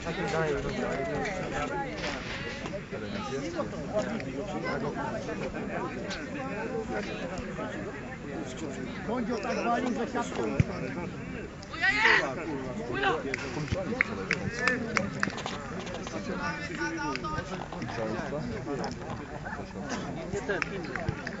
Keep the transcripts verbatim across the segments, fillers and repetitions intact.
Tak wydaje, Bądź tak wali, że siatką. nie ten inny.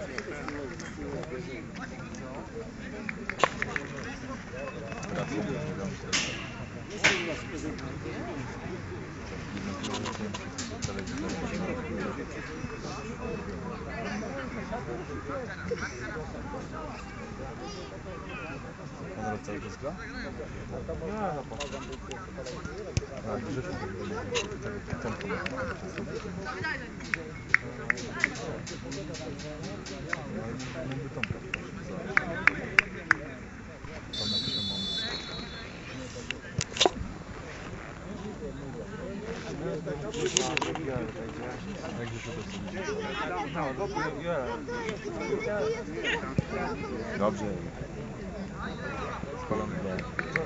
Ona cały czas gra? No, no po. A, grzeczny tak tempo. Mógłby Tomka tam napiszę moment. Jak gdzieś obecnie? Dobrze. Spalony dalej.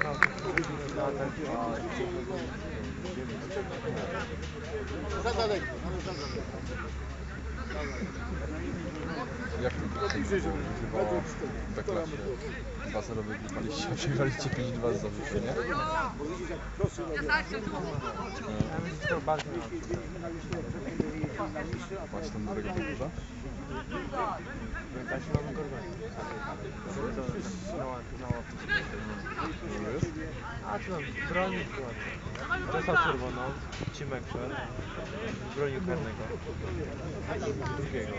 Za daleko. Jak to wygrywało w Beklasie? dwa zero wygrywaliście, przegraliście pięć dwa z zarzutu, nie? Macie tam dobrego podróża? A co tam, bronił dostał czerwoną, Cimek szedł, bronił karnego, drugiego.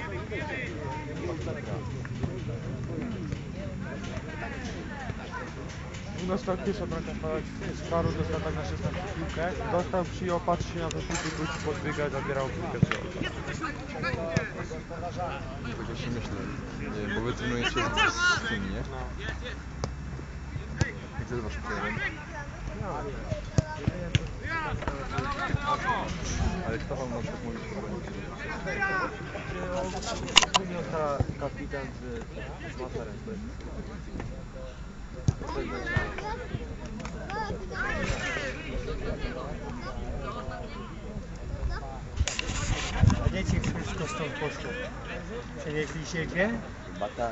U nas tak pierwsza bramka z faru dostał tak na szesnastą piłkę, dostał, przyjął, patrzy się na to piłkę, wróci, podbiega, zabierał piłkę z środka. Tak właśnie myślę, nie, bo wy trenujecie z tym, nie? Gdzie jest wasz trener? Ale kto wam na przykład mówi, że Wyniosła kapitan z, z Materem. A dzieci wszystko stąd poszło. Przewieźliście gdzie? Chyba tak.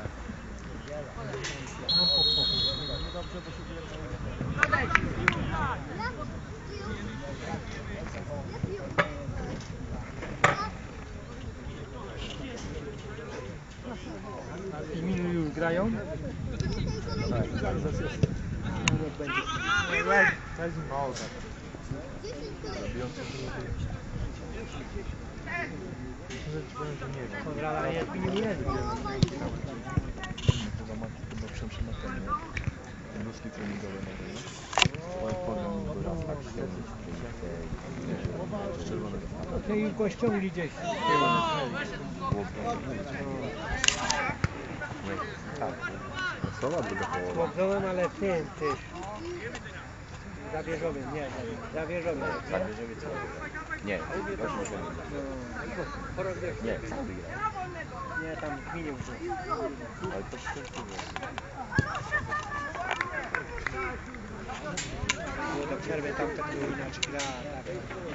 No po pochu. Dobrze, bo się I minu już grają? Tak, tak, zaraz jest. To jest mało tak. Robiące Nie wiem. Konrada jest minu jest. chyba ma chyba przemyślane, nie? Ruski treningowe nowe, nie? Swoje program był raz tak z czerwonym. No i go ściągli gdzieś. Tak. Wesoła druga połowa. Chłopcowym, ale w tym też. Zawierzowym, nie, zawierzowym. Zawierzowie co? Nie, właśnie nie. Nie, sam wygrał. Nie, tam zmienił się. Ale to szczęśliwie. Było do przerwy tam tak było inaczej gra. Tak.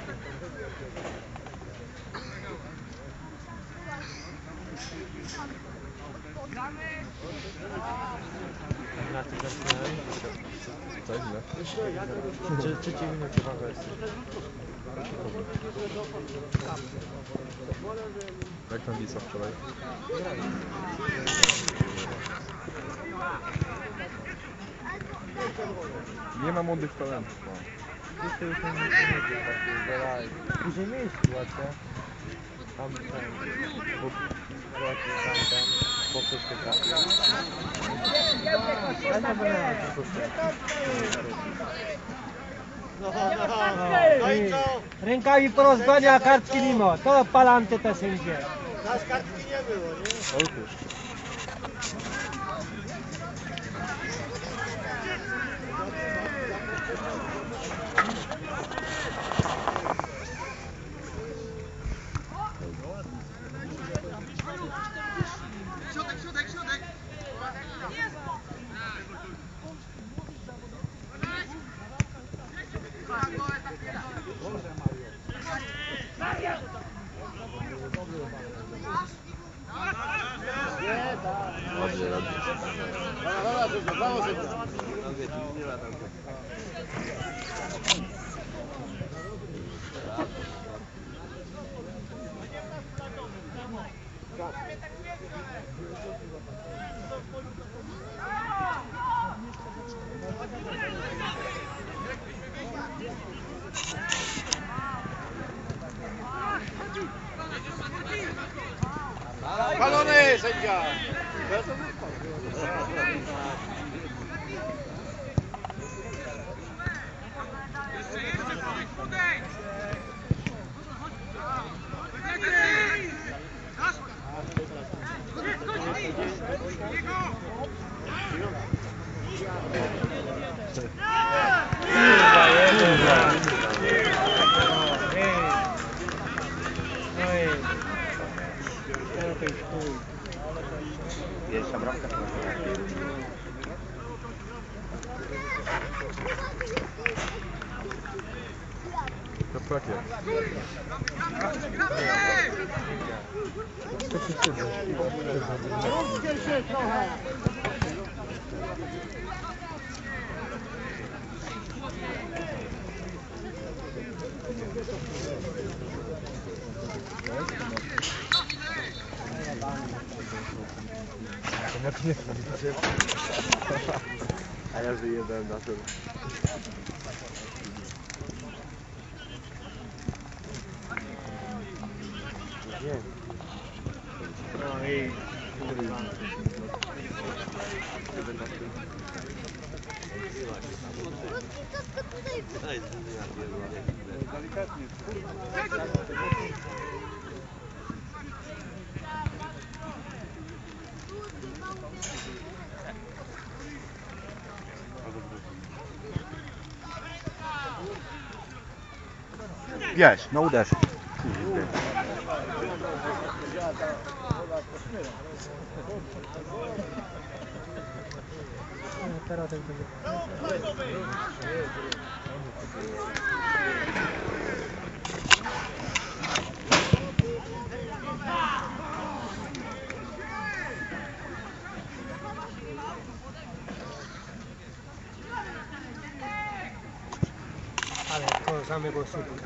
Na tym zaczynałem. Co ile? Czy trzeciej minucie waga jest? Jak tam Wisła wczoraj? Nie ma młodych talentów. No. To już nie będzie później mieli sytuację. Tam ten, bo sytuację tam ten, poprzeczkę trafił. Ale nie będę na tym No i co? Rękami porozbania, a kartki mimo. To palanty te sędzie. Nas kartki nie było, nie? Otóż. Środek, środek, środek! Jest! Dobrze robi. Palony, sędzia! Pierwsza bramka. To pakiet. Rozpiel się trochę! A ja wyjebałem na to. Nie. No i... Wiesz, no uderz. Teraz ten będzie... Ale to samego słupka.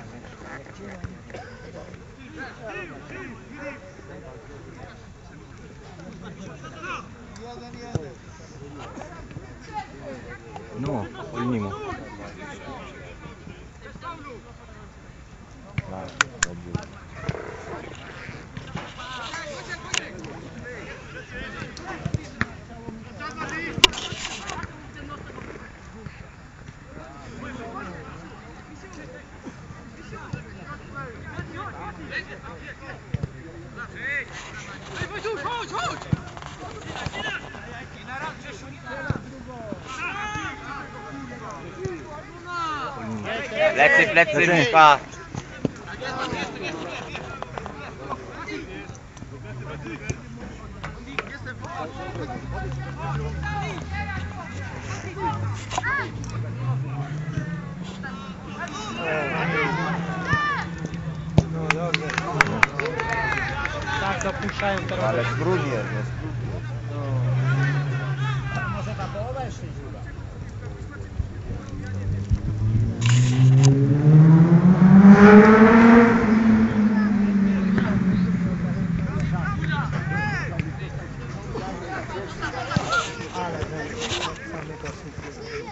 No, pilnij mu. Tak, dobrze. Chodź, chodź! Plecy, plecy, Miszka. No dobrze. Tak dopuszczają teraz. Ale spróbuj, no Może na połowę jeszcze dziura. Ale samego sypie.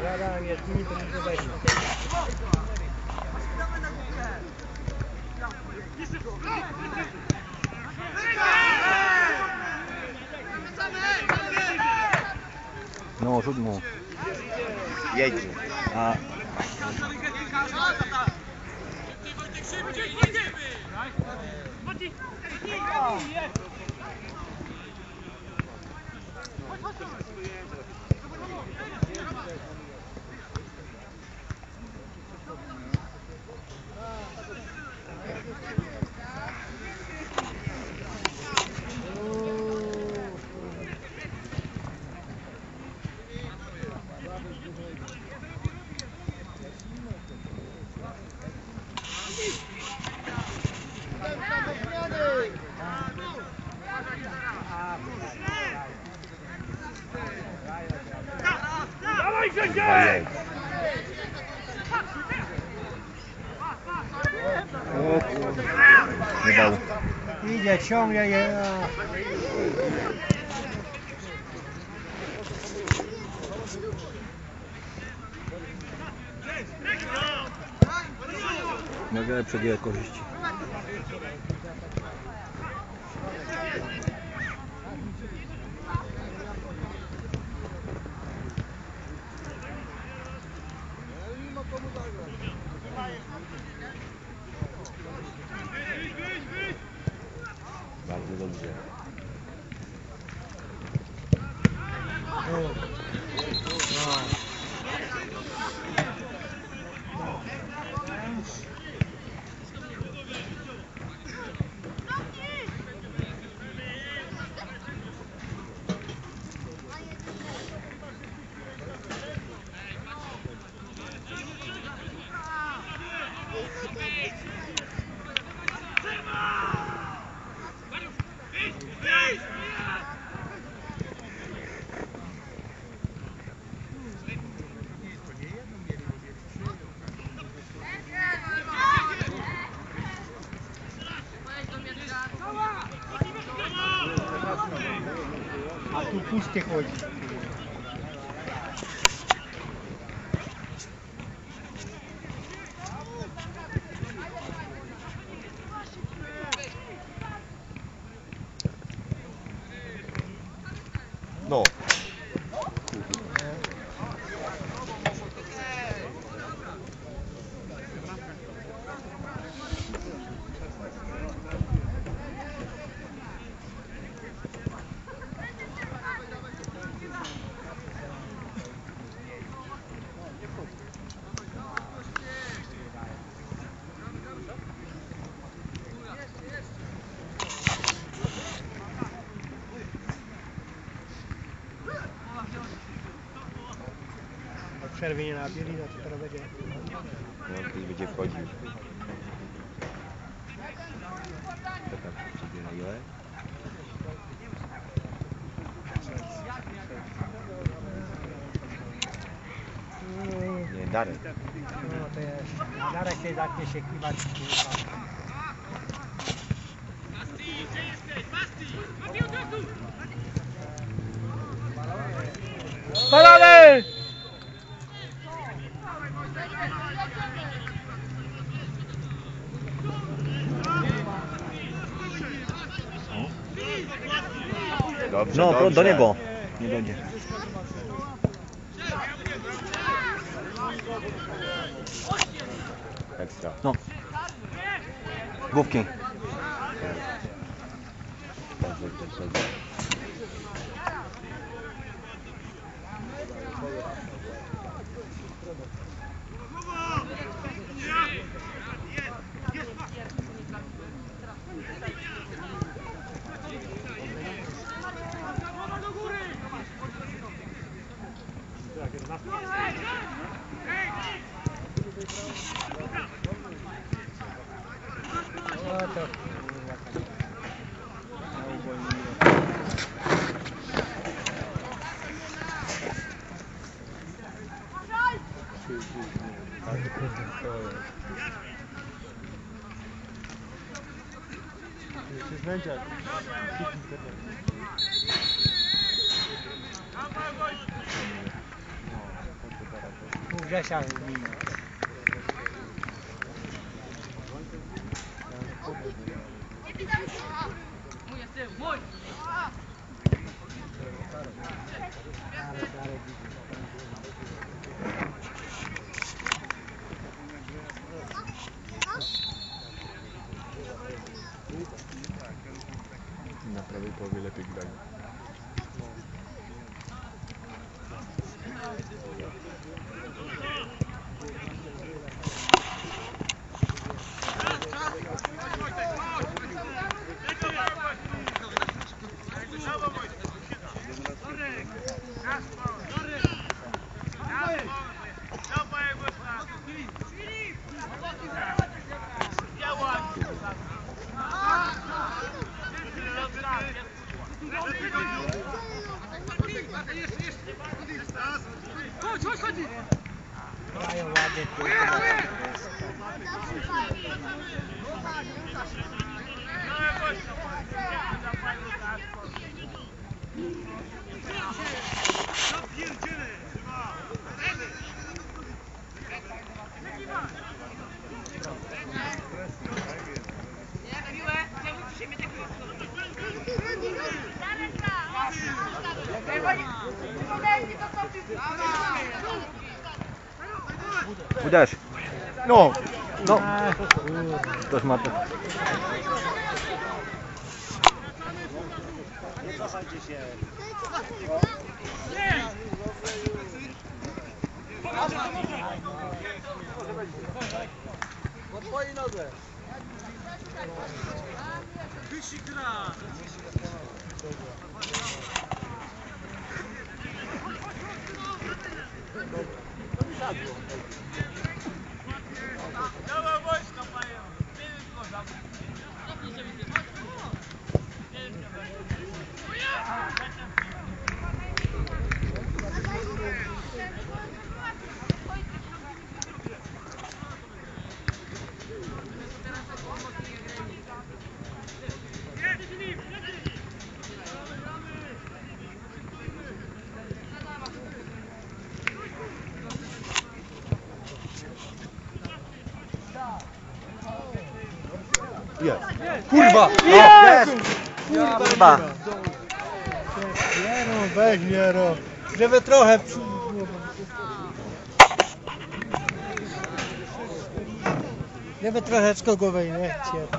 Rada nie dni, to nie wejść. No, rzuć mu. Jedzie. A nie dał. Idzie, ciągnie je. Miał wiele przegięłe korzyści. Bardzo dobrze. A tu pusty chodzi. No. W przerwie nie nabieli, no to teraz będzie. No, ktoś będzie wchodził. To tam się przybiera Joel. Nie, Darek. No to jest. A zaraz się zacznie się kiwać. Palamy! Dobrze, No, dobrze. do niego. Nie będzie. Ekstra. No. Główki. Dobrze, dobrze, dobrze. No to. Się znęciać. No, Grzesia minąć. Na prawej połowie lepiej grają. Mają ładnie tu. Uderz. No! No. Toż ma to. Po twojej nodze. Kurwa! Jest! Kurwa. Nie no, weź mnie no. Żeby trochę... przy- Żeby troszeczkę go wejmie.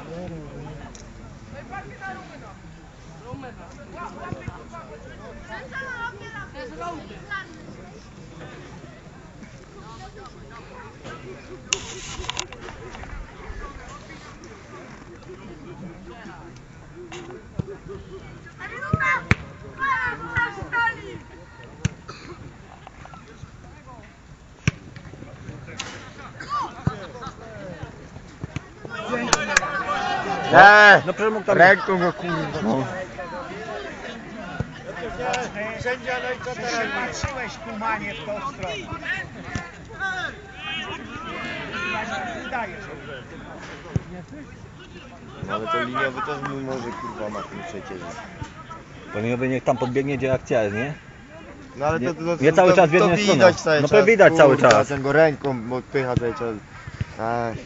Eee! No przecież mógł tam... Ręką go kurwa. No. Sędzia, no i co teraz? Patrzyłeś kumanie w tą stronę. No ale to liniowy też mu może kurwa ma tym przecież. Powinien niech tam podbiegnie, gdzie akcja jest, nie? No ale Nie- to, to, to, nie cały to, czas w to jedną widać stronę. cały No czas. to widać cały kurwa, czas. Ten go ręką odpycha cały czas. Ej,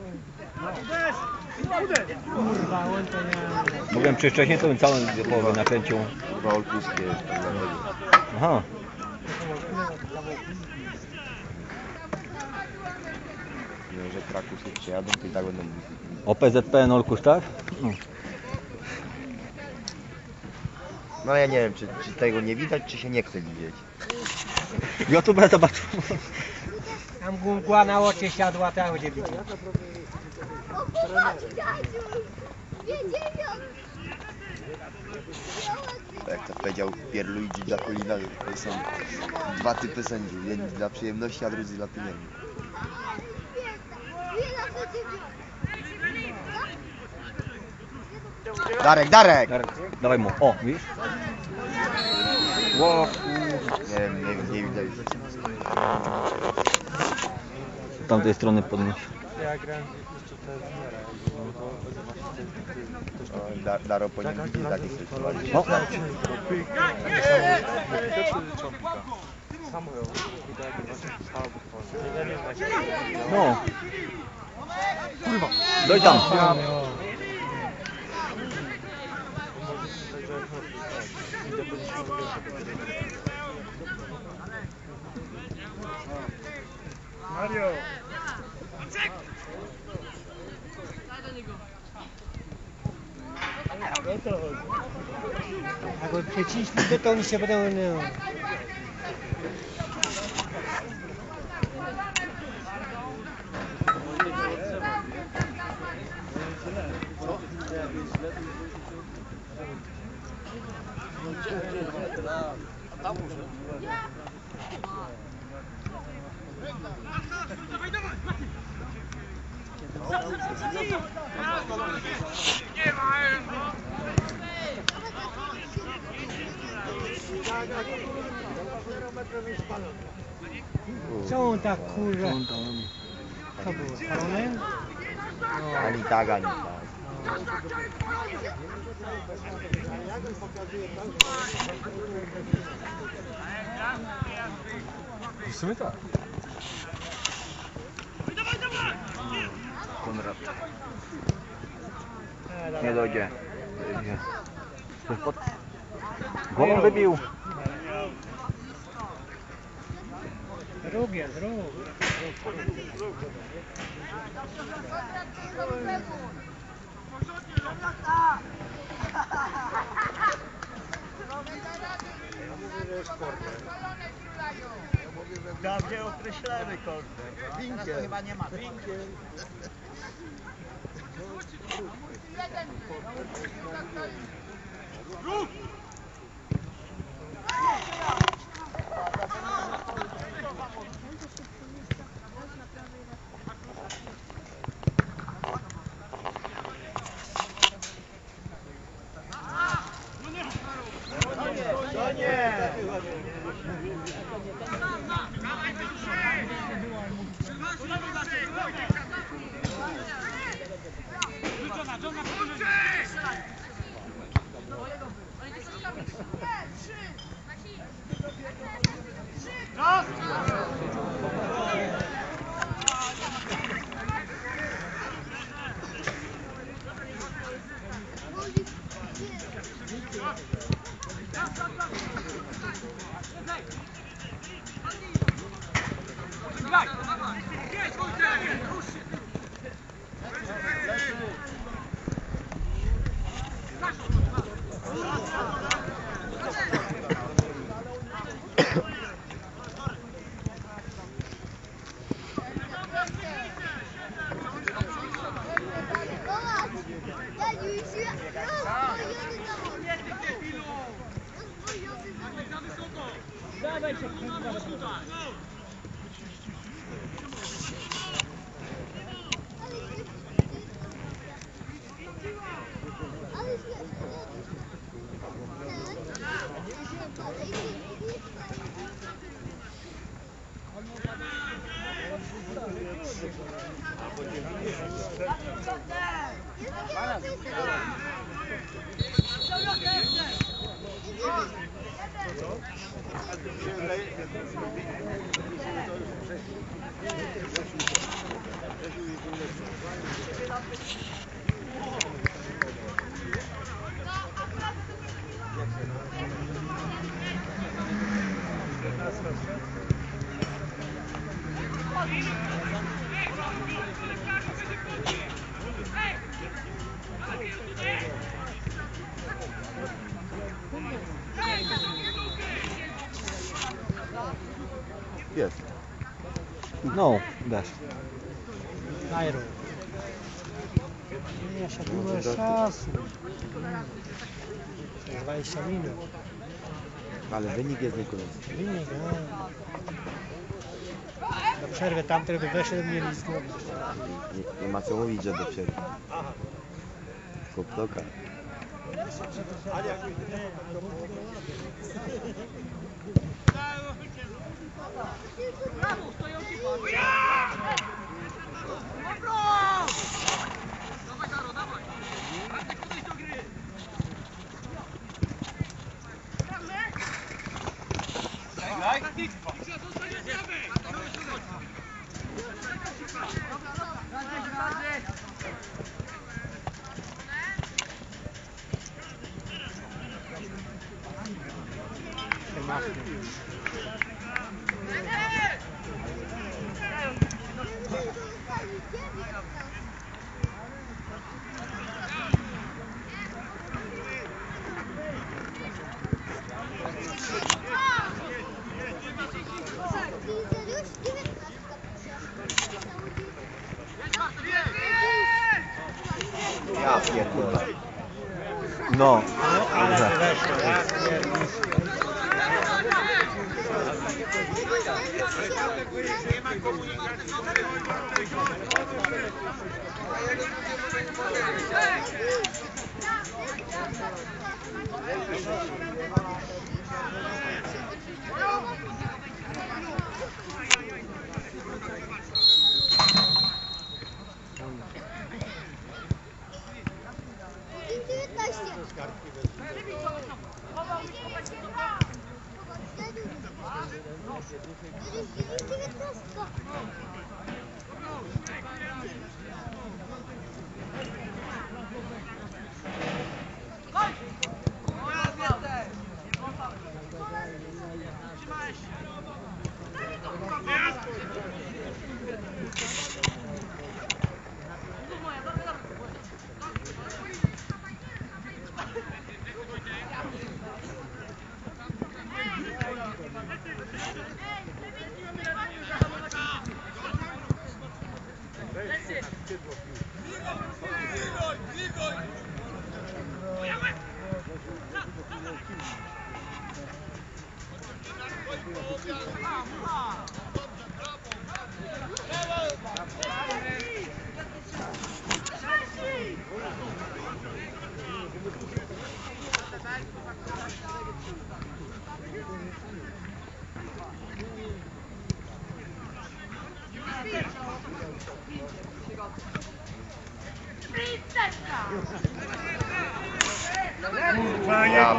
Kurwa, on to nie... Mówiłem, czy wcześniej to bym całą połowę nakręcił. kurwa olkuskie jest tam dlatego. Aha. No, że Kraków przyjadą, to i tak będą... O P Z P N Olkusz, tak? No. No ja nie wiem, czy, czy tego nie widać, czy się nie chce widzieć. Ja tu będę zobaczył. Tam mgła na oczy siadła, tam będzie widzieć. Jak to powiedział Pierluigi Giacolina, to są dwa typy sędziów. Jedni dla przyjemności, a drudzy dla pieniędzy. Darek, Darek! Darek, dawaj mu. O, widzisz? Ło, kurwa. Nie wiem, nie, nie widać. Z tamtej strony podnieś. Ja grałem jeszcze te zmiera, no to zobaczycie też O, Da, Daro powinien widzieć takich sytuacji. No. czy czopika. samochód, i to jakby właśnie stało być nie wiem, jak No. Kurwa. Doj tam. Mario! Jak go przeciśli, to oni się będą... No. Co on tak kurwa? Co było? Spalony? Ani tak, ani tak. W sumie tak. Konrad. Nie dojdzie. Dojdzie. Pod... Głową wybił. Drug jest, drug. Dawniej określamy kordę. Winkiel. Chyba nie ma. Winkiel. To nie! Jest. No, dasz. Najru. Nie, jeszcze dużo czasu. dwadzieścia minut. Ale wynik jest niekoniecznie. Wynik, no. Do przerwy tamte by weszły mieli znowu. Nie, nie ma co mówić, że do przerwy. Koptoka. Dawaj, Karo, dawaj! Ja pierdolę. No. Ale weszło, ja pierdolę. Ja.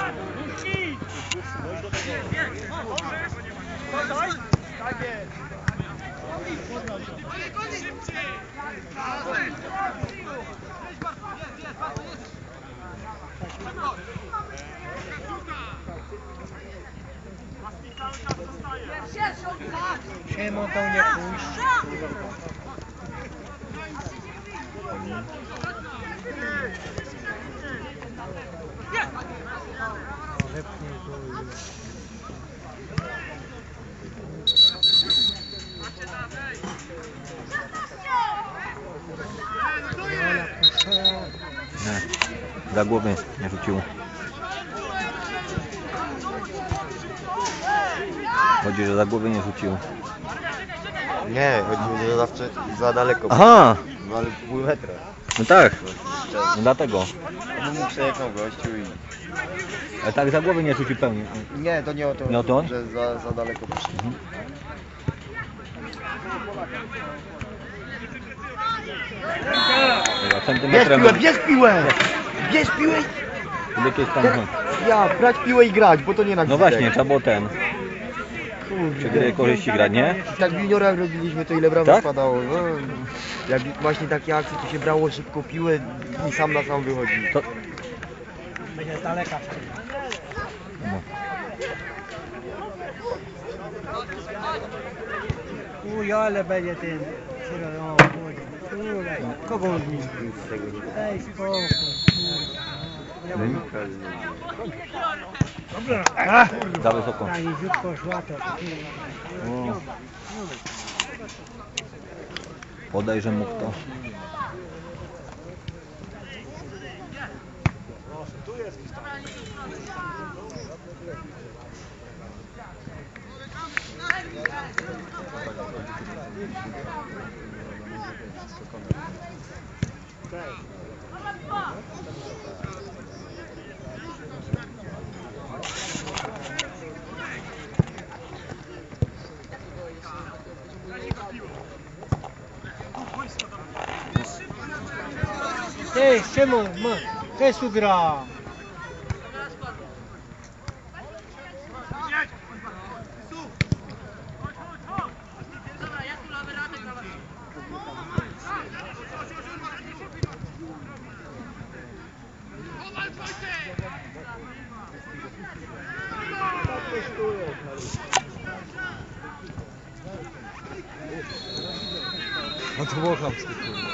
Szymon to nie puść. Wypnij tu i... Jola poszła. Nie. Za głowy nie rzucił. Chodzi, że za głowy nie rzucił. Nie, chodzi mi, że zawsze za daleko. Aha! No ale pół metra. No tak. No dlatego. No mu przejechał gościu i... Ale tak za głowy nie rzucił pełni. Nie, to nie o to, Nie o to? że za, za daleko poszedł. Mhm. Dobra, Bierz centymetrem. piłę, bierz piłę! Bierz piłę! Jakieś tam... Ja, brać piłę i grać, bo to nie na No właśnie, trzeba było ten. Kurde. Przy gry korzyści grać, nie? Tak w juniorach robiliśmy, to ile bramek Tak? padało. No, jak właśnie takie akcje, to się brało szybko piłę i sam na sam wychodzi. To... Będzie z daleka wtedy. No. Uj, ale będzie ten... O, kurde. Kogo on zmieni? Ej, spokój. Za wysoko. Ta niziutko szła to. O. Podejrzę mógł to. Ej, Szymon, ma, też tu gra. No to było chamskie, kurwa.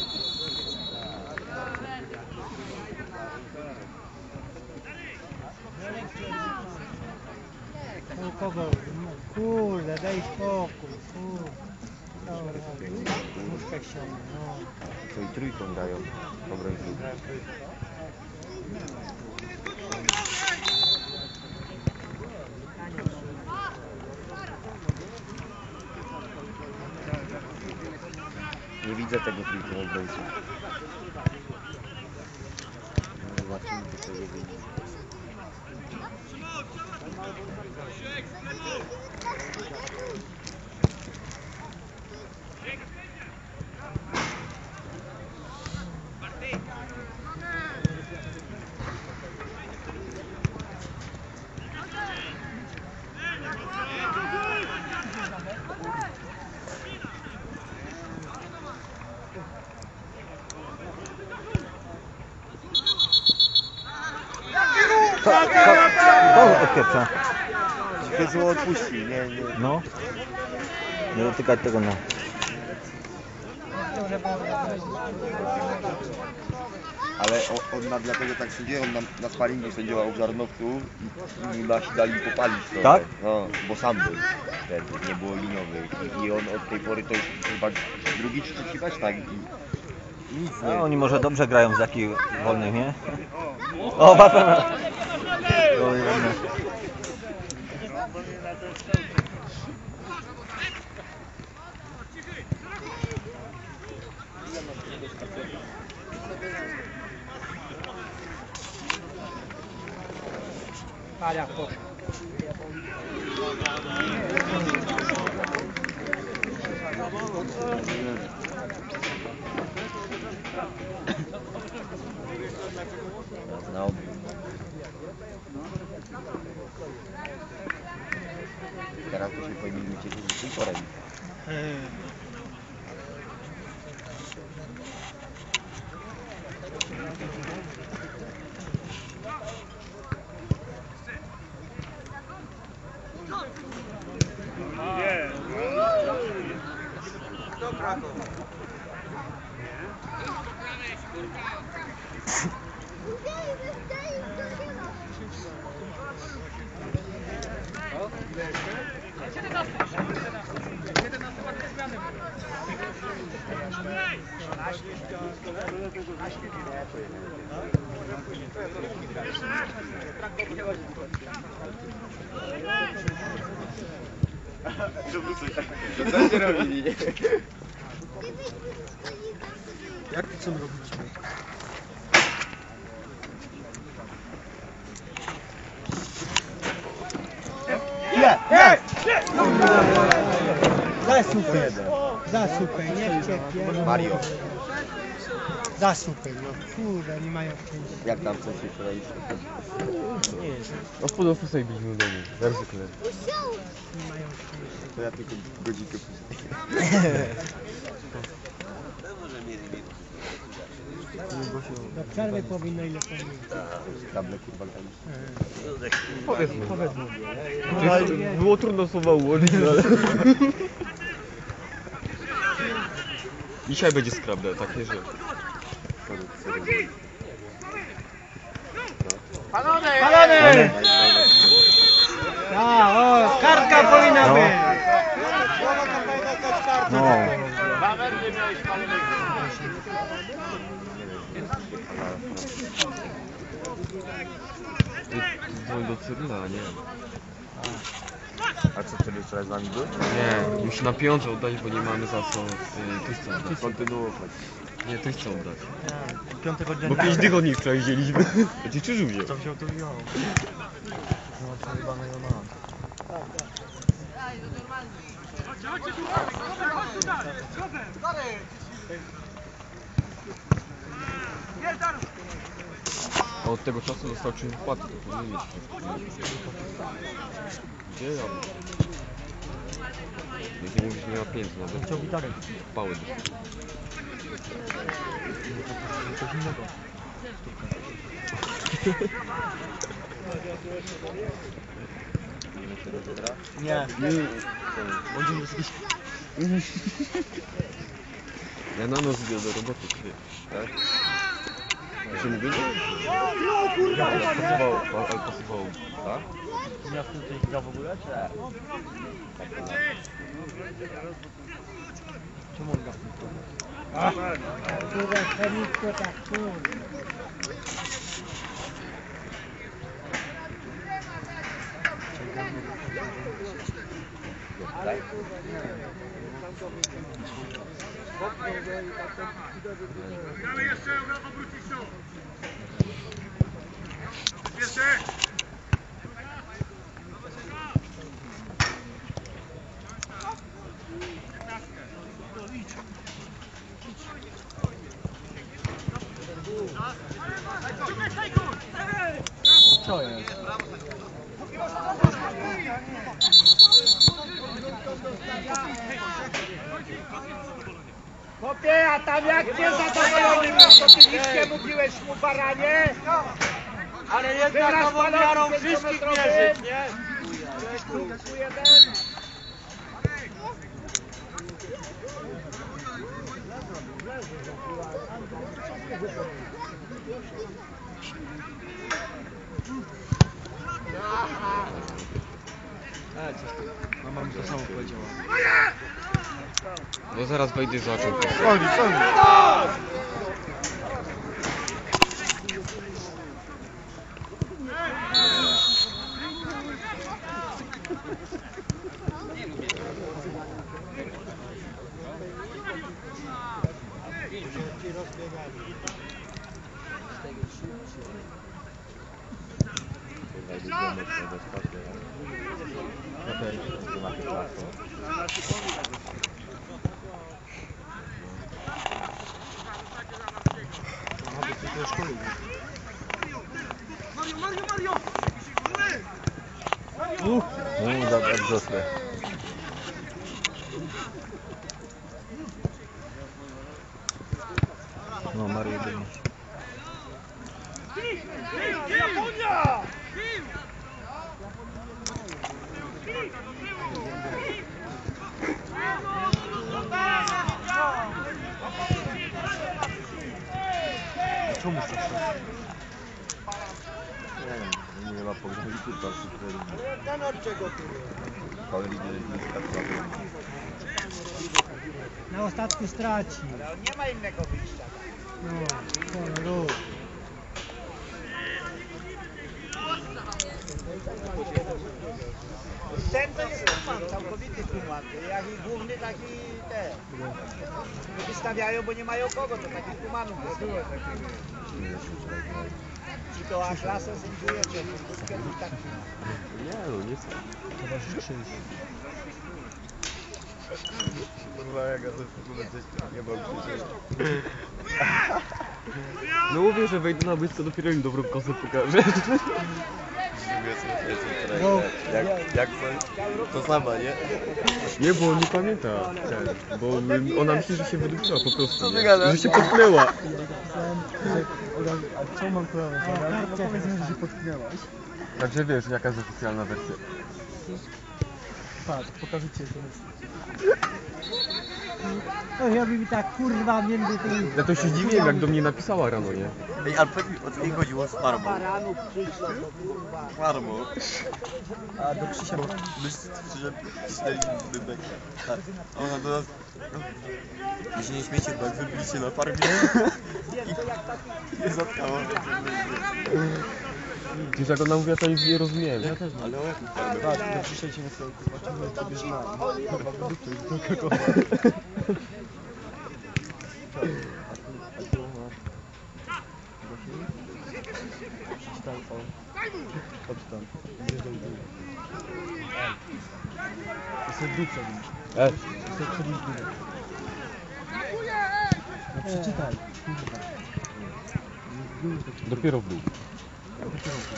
No kogo? No, kurde, daj spokój, kurde. Dobra, muszkę ściągnąć, no. Co i trójką grają. Dobra, nie widzę tego trójką obrońców. No, zobaczymy, co z tego wyjdzie. To odpieprza. Te zło odpuści, nie, nie. No. Nie dotykać tego na. Ale on, on na, dlatego tak sędzia, on na, na sparingu sędziował w Żarnowcu i, i nasi dali popalić trochę. Tak? No, bo sam był wtedy, nie było liniowych. I, I on od tej pory to już chyba drugi czy trzeci mecz tak i, i nic A nie. oni może dobrze grają z takich wolnych, nie? O, Bapena! Alia poszła. No. Teraz to się powinni cieszyć z półtorem. To będzie robili, nie? Jak to co my robiliśmy? Nie! Nie! Za super, za super, nie ciepie. Mario, Za super, no kurde, nie mają szczęścia. jak tam coś się wczoraj No w podłofu sobie byliśmy w domu, jak zwykle. Nie mają szczęścia. To ja tylko godzinkę później. Do przerwy powinno ile powinno. Kable kurwa grali. Powiedz mu. Powiedz mu. Przecież było trudno słowa ułożyć, no ale... Dzisiaj będzie skrabne, takie, że... Palony! A, o, kartka powinna No. być. No. Dzwoń do Cyryla, nie? A co wtedy wczoraj z nami był? Nie, musi na pieniądze oddać, bo nie mamy za co y, tych chcą oddać. Kontynuować. Nie, tych chcą oddać. Piątego dnia. Bo pięć dych od nich wczoraj wzięliśmy. A ty czy żółwie? To wziął, to wziął. No to chyba na ją mam. A od tego czasu dostał czymś wpłatę, to powinien mieć. Gdzie ja? Jak nie mówisz, że nie ma pieniędzy, nawet Chciał gitarę. pały. Coś innego. Nie. Będzie już jakiś... Ja na noc idę do roboty, ty. Tak? To się mówi? Ja pasował, ale pasował, tak? Miał w tym coś gra w ogóle, czy nie? Czemu on gra w tym coś? Kurwa, chemicko tak, kurwa. Gramy jeszcze, brawo, wrócić tu! Jeszcze! Co jest? Chłopie, a tam jak nie zadowolony był, to ty nic nie mówiłeś mu, baranie? Ale Wygrasz jednak nową miarą balon wszystkich pięciometrowy. mierzyć, nie? Tu, tu jeden. E, coś tu. Mama mi to samo powiedziała. No zaraz wejdę za czym. Soli, soli! Okej, nie ma tych czasu. Mario, Mario, Mario! No, za wrzosłe. No, Mario jedynie. Japonia! Co mu chcesz? Nie wiem, nie ma pogrzebu kurwa w Superligi. Ten od czego tu jest? Superligi jest katalogu. Na ostatku straci. Ale on nie ma innego wyjścia. No, co no rób. Ten to jest kuman, całkowity kuman. Jak i główny, tak i ten. Nie wystawiają, bo nie mają kogo, to takich kumanów wystawiają. Czy to aż lasem sędziuje, czy to jest tak. Nie no, nie chcę. Towarzyszy. Kurwa, jak ja to w ogóle coś nie mam przecież. No mówię, że wejdę na boisko, dopiero im dobrą kosę pokażę. No. Jak, jak coś, to sama, nie? Nie, bo on nie pamięta. Ten, bo my- ona myśli, że się wydłużyła po prostu. Co ty nie? gadasz? Że się potknęła. A co mam kurwa? No powiedz, że się potknęłaś. Także wiesz, jaka jest oficjalna wersja. Patrz, pokażę ci to. To ja mi tak kurwa między tymi... Ja to się zdziwiłem, jak do mnie napisała rano, nie? Ej, ale powiedz mi, o co jej chodziło z farmą? Baranów przyszło, to kurwa. Farmą. A do Krzysia... Bo my szczerze cisnęliśmy bek. A ona do nas... Wy się nie śmiecie, bo jak wybiliście na farmie i nie zatkało. Przecież jak ona mówiła, to nic nie rozumiałem. Ja też Ale o jakim farmie? Patrz, do Krzysia ci wysłał, zobaczymy, jak sobie znamy. Kurwa, wydupcie, do kogo. Przeczytaj to. Poczytam. Zjeżdżaj w dół. To sobie w dół przebić. E, To sobie przebić w dół. No przeczytaj. Kurwa. W dół to przeczytaj. dopiero w dół. Dopiero w dół.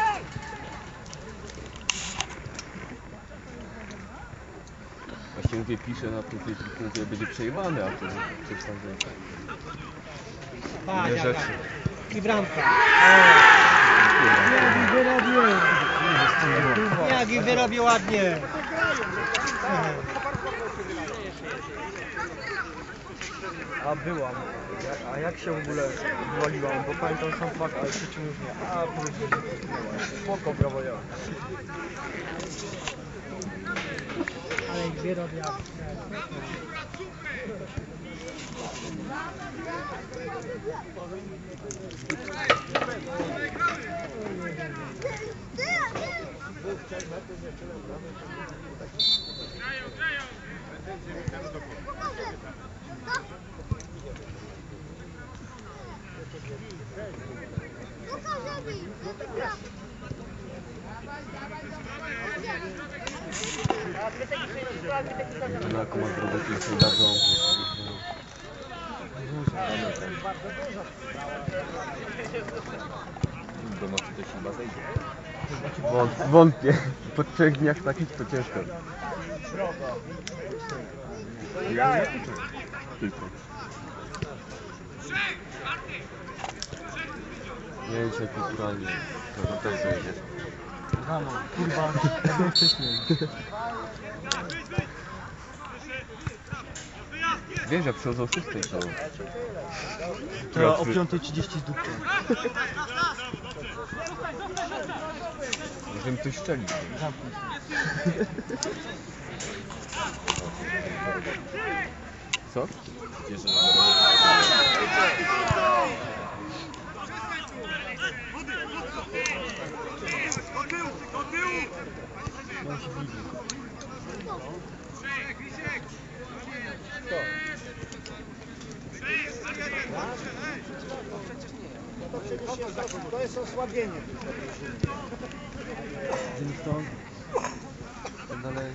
Właśnie mówię, piszę na tym Facebooku, mówię, będzie przejebane, a to coś tam, że... Patrz, Nie jaka. rzeczy. I bramka. Jak ich wyrobił. Jak ich wyrobił ładnie. A byłam. Ja, a jak się w ogóle wywaliłam? Bo pamiętam sam fakt, ale przecież już nie. A powiedzieli, że spoko, brawo ja. Ale ich dwie robię. Na komand roboty się dadzą. Do nocy to się chyba zejdzie. Wątpię. Po trzech dniach takich to ciężko. Tylko. Nie jedź kulturalnie. To też dojedziesz. Rano, kurwa, jak wcześniej. Wiesz, jak przychodzą o szóstej to... To o piątej trzydzieści z dupy. Możemy coś szczelić. Co? Bierze na To przecież jest, to jest osłabienie. Zinston. Dalej.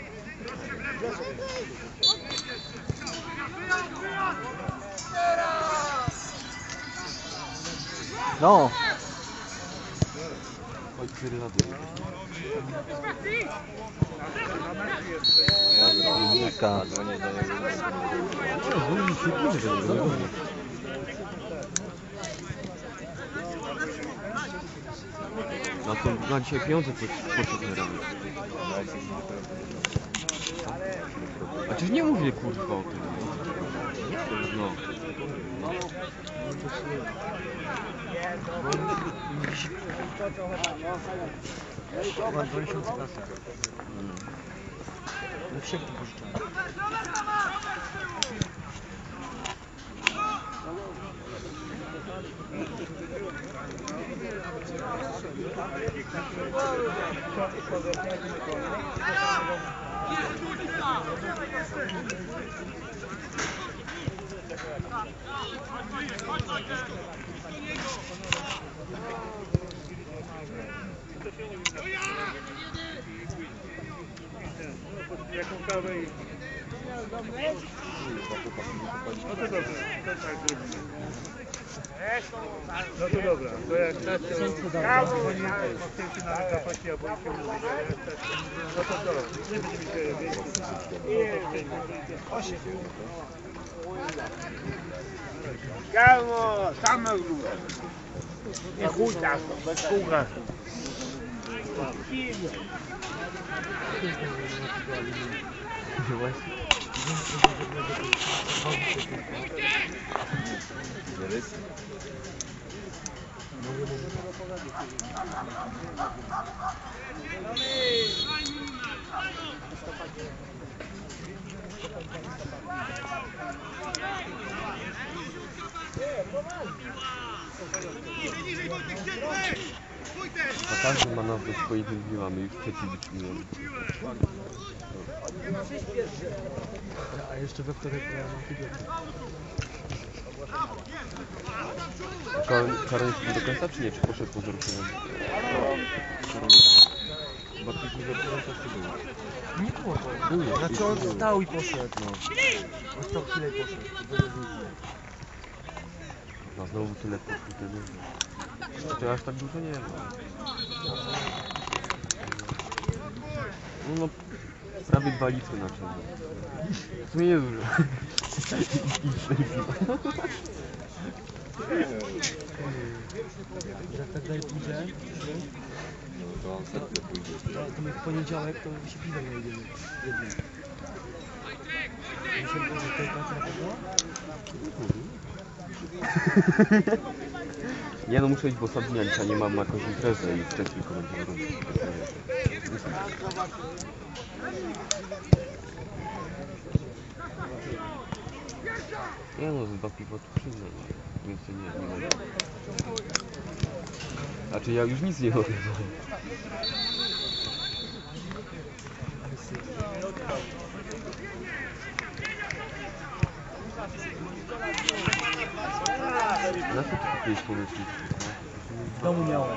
No! Chodź cztery lata. Linijka. Na to na dzisiaj pieniądze potrzebne ramy. A czyż nie mówię kurwa o tym? No. Chyba dwa miesiące pracy. No wsiek tu pożyczam. Jaką kawę i... No to dobra, to tak zrobimy. No to dobra, to jak chcesz, to dzwonimy, chcecie na kapaki, albo się mówi, no to dobra, nie będziemy się wiedzieć. Kało, same grube. Nie chuj tak, bez kółka. A każdy ma nas do swoich drzwi, a my już trzeci wytrzymujemy. A jeszcze we wtorek miałem antybiotyk. Karol jest do końca czy nie? Czy poszedł po zaruszeniu? Chyba ktoś nie zaruszenia czy było? Nie było go. Było. Znaczy on stał i poszedł. No. On stał chwilę i poszedł. A znowu tyle poszło wtedy. To aż tak dużo nie ma. No, no prawie dwa litry na czym. W sumie nie dużo. Jak tak dalej pójdzie, No to on serce pójdzie. to, to my w poniedziałek to się piwo nie jedziemy. Jednym. Nie no, muszę iść, bo Sabinianica nie mam jakąś imprezę i wcześniej tylko będziemy robić. Nie no, dwa piwo tu przyjmę, więcej nie, nie mogę. Znaczy ja już nic nie mogę. Na co ty kupiłeś pomysł? W domu miałem.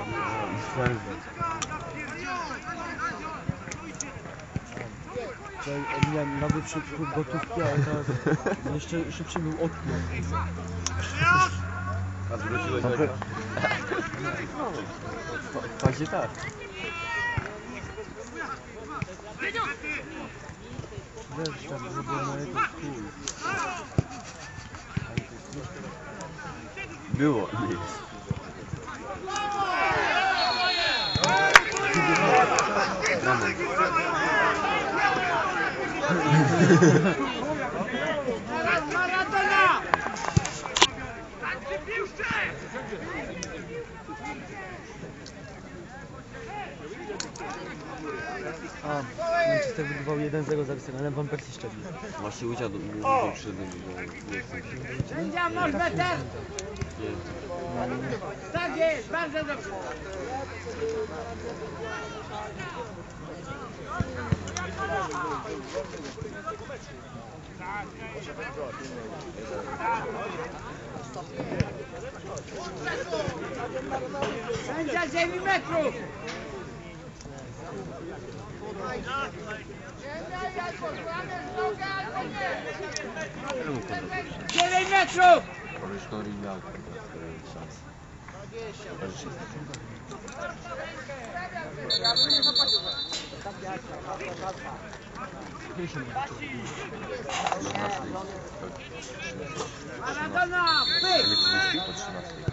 Miałem nawet szybko gotówki, ale teraz jeszcze szybszy był odpływ. A zwróciłeś ojca? Właśnie tak. Wiesz, tam było mojego chuj. Było i jest. Maradona! A, Manchester wygrywał jeden zero za Arsenalem, ale Van Persie szczelił. Właśnie udział mówił przed nim, bo nie chcę się. Sędzia, masz meter! Tak jest, bardzo dobrze. Sędzia dziewięć metrów! dziewięć metrów! Koleżkowi miał szansę. Maradona! Pyk! Po trzynastej.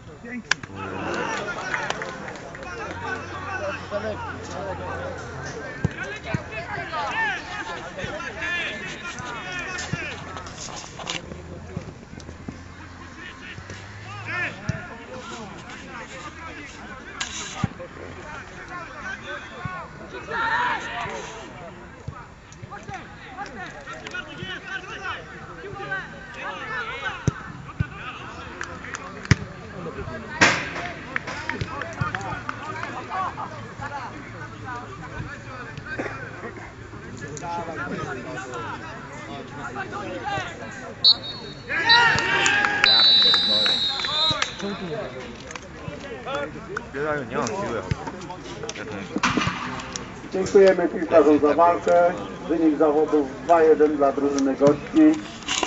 Zbierają, nie mam siły. Dziękujemy piłkarzom za walkę. Wynik zawodów dwa jeden dla drużyny gości.